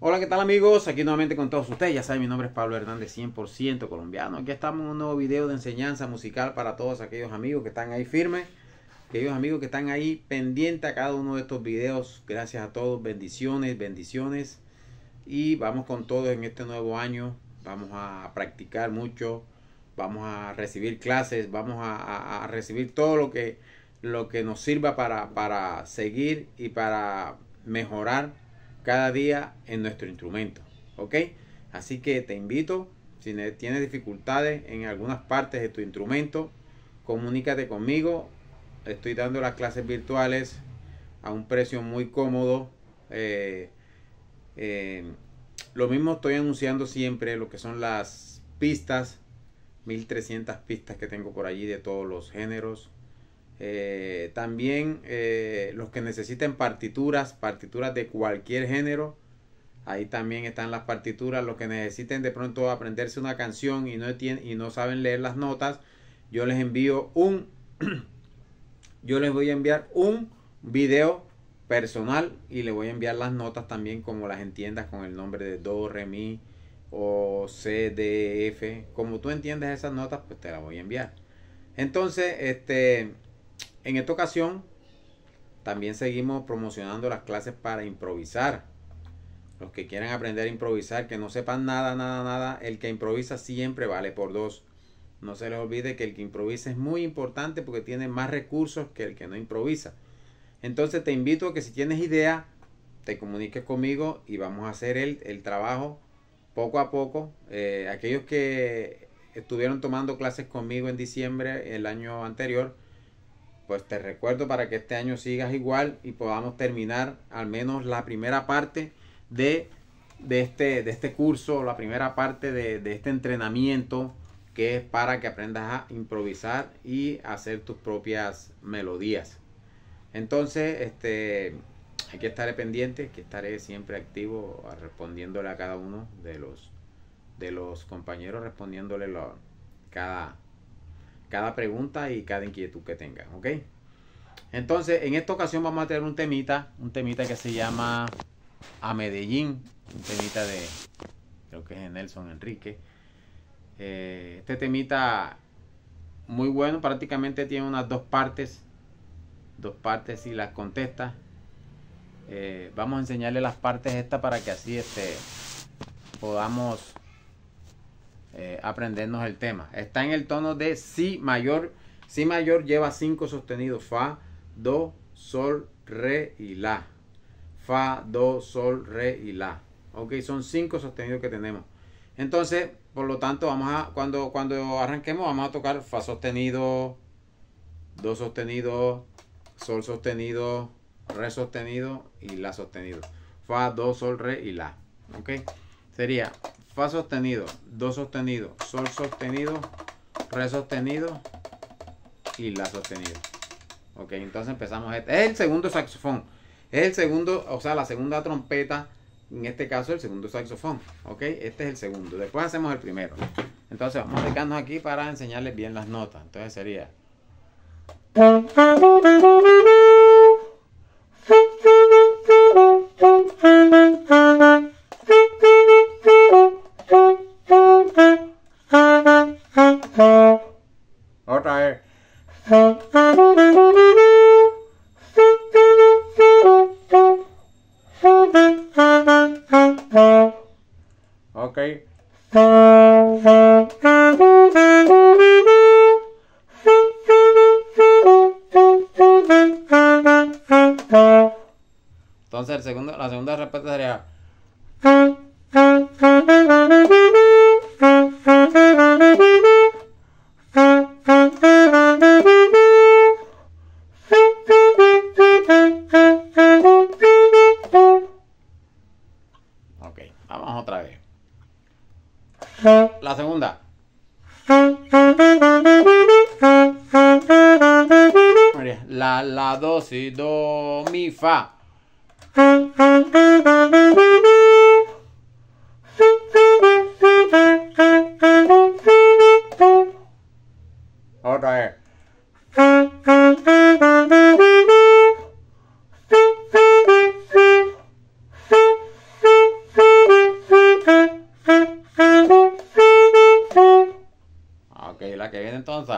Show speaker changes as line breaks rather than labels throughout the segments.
Hola, ¿qué tal amigos? Aquí nuevamente con todos ustedes. Ya saben, mi nombre es Pablo Hernández, 100% colombiano. Aquí estamos en un nuevo video de enseñanza musical para todos aquellos amigos que están ahí firmes, aquellos amigos que están ahí pendientes a cada uno de estos videos. Gracias a todos, bendiciones, bendiciones. Y vamos con todo en este nuevo año. Vamos a practicar mucho, vamos a recibir clases, vamos a recibir todo lo que nos sirva para seguir y para mejorar cada día en nuestro instrumento, ¿ok? Así que te invito, si tienes dificultades en algunas partes de tu instrumento, comunícate conmigo. Estoy dando las clases virtuales a un precio muy cómodo. Lo mismo estoy anunciando siempre lo que son las pistas, 1300 pistas que tengo por allí de todos los géneros. También los que necesiten partituras de cualquier género, ahí también están las partituras. Los que necesiten de pronto aprenderse una canción y no saben leer las notas, yo les envío yo les voy a enviar un video personal y les voy a enviar las notas también como las entiendas, con el nombre de do, re, mi o c, d, f. Como tú entiendes esas notas, pues te las voy a enviar. Entonces, en esta ocasión también seguimos promocionando las clases para improvisar. Los que quieran aprender a improvisar, que no sepan nada, el que improvisa siempre vale por dos. No se les olvide que el que improvisa es muy importante porque tiene más recursos que el que no improvisa. Entonces te invito a que si tienes idea, te comuniques conmigo y vamos a hacer el trabajo poco a poco. Aquellos que estuvieron tomando clases conmigo en diciembre el año anterior, pues te recuerdo para que este año sigas igual y podamos terminar al menos la primera parte de este curso, la primera parte de este entrenamiento, que es para que aprendas a improvisar y hacer tus propias melodías. Entonces, aquí estaré pendiente, que estaré siempre activo respondiéndole a cada uno de los compañeros, respondiéndole cada pregunta y cada inquietud que tengan, ¿ok? Entonces, en esta ocasión vamos a tener un temita que se llama A Medellín, un temita creo que es de Nelson Enrique. Este temita muy bueno, prácticamente tiene unas dos partes y las contesta. Vamos a enseñarle las partes estas para que así podamos aprendernos el tema. Está en el tono de si mayor. Si mayor lleva 5 sostenidos: fa, do, sol, re y la. Fa, do, sol, re y la. Ok, son 5 sostenidos que tenemos. Entonces, por lo tanto, cuando arranquemos vamos a tocar fa sostenido, do sostenido, sol sostenido, re sostenido y la sostenido. Fa, do, sol, re y la. Ok, sería fa sostenido, do sostenido, sol sostenido, re sostenido y la sostenido. Ok, entonces empezamos. Es el segundo saxofón, es el segundo, o sea, la segunda trompeta. En este caso, el segundo saxofón. Ok, este es el segundo. Después hacemos el primero. Entonces vamos a dedicarnos aquí para enseñarles bien las notas. Entonces sería otra vez. Ok. Entonces la segunda respuesta sería ok, vamos otra vez. La segunda. La, do, si, do, mi, fa. Otra vez. la que viene entonces.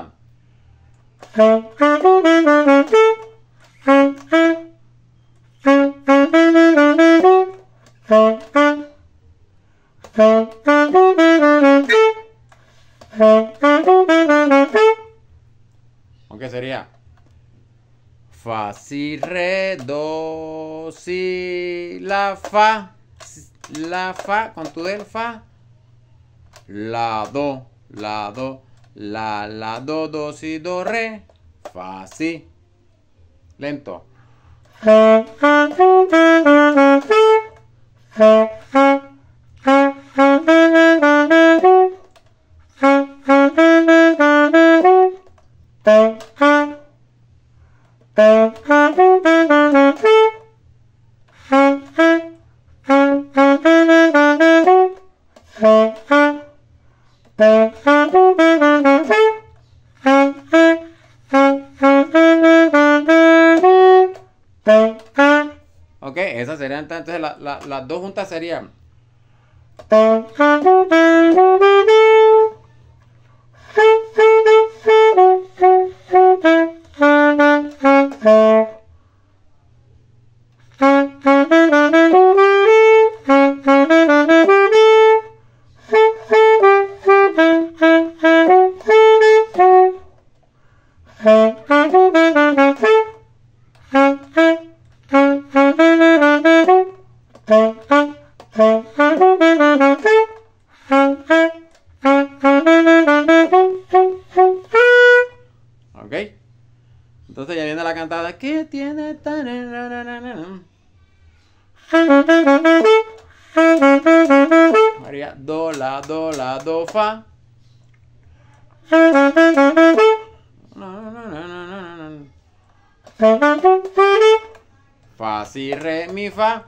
¿Qué sería? Fa, si, re, do, si, la, fa, con tu del fa, la, do, la, do, si, do, re, fa, si. Lento. Ok, esas serían entonces las dos juntas serían. Ok, entonces ya viene la cantada. ¿Qué tiene tan? María, do, la, do, fa. Fa, si, re, mi, fa.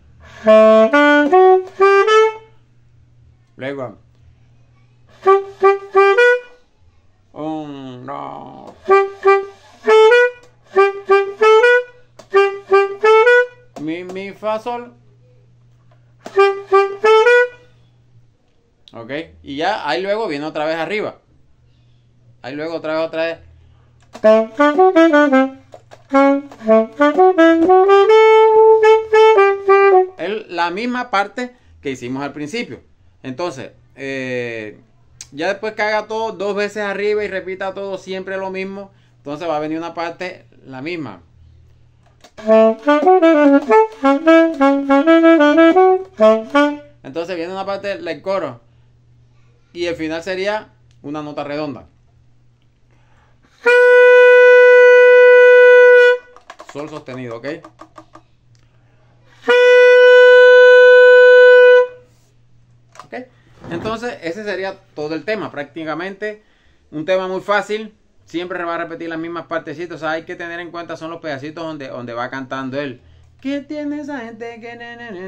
Luego. 1, 2. Mi, fa, sol. Ok, y ya ahí luego viene otra vez arriba. Ahí luego otra vez. Es la misma parte que hicimos al principio. Entonces, ya después que haga todo 2 veces arriba y repita todo siempre lo mismo, entonces va a venir una parte la misma. Entonces viene una parte del coro y el final sería una nota redonda. Sol sostenido, ¿ok? ¿Ok? Entonces ese sería todo el tema, prácticamente un tema muy fácil. Siempre va a repetir las mismas partecitas. O sea, hay que tener en cuenta son los pedacitos donde va cantando él. ¿Qué tiene esa gente que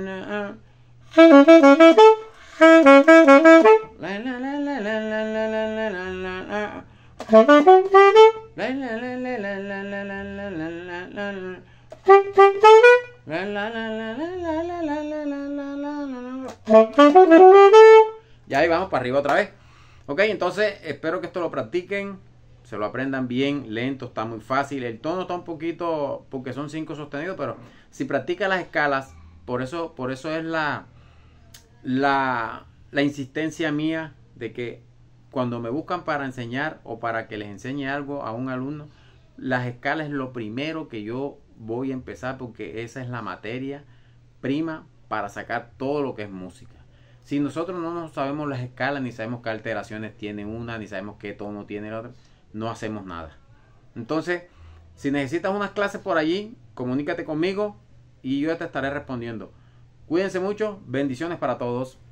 y ahí vamos para arriba otra vez. Ok, entonces espero que esto lo practiquen, se lo aprendan bien, lento, está muy fácil. El tono está un poquito, porque son 5 sostenidos, pero si practica las escalas, por eso es la insistencia mía de que cuando me buscan para enseñar o para que les enseñe algo a un alumno, las escalas es lo primero que yo voy a empezar, porque esa es la materia prima para sacar todo lo que es música. Si nosotros no sabemos las escalas, ni sabemos qué alteraciones tiene una, ni sabemos qué tono tiene la otra, no hacemos nada. Entonces, si necesitas unas clases por allí, comunícate conmigo y yo te estaré respondiendo. Cuídense mucho, bendiciones para todos.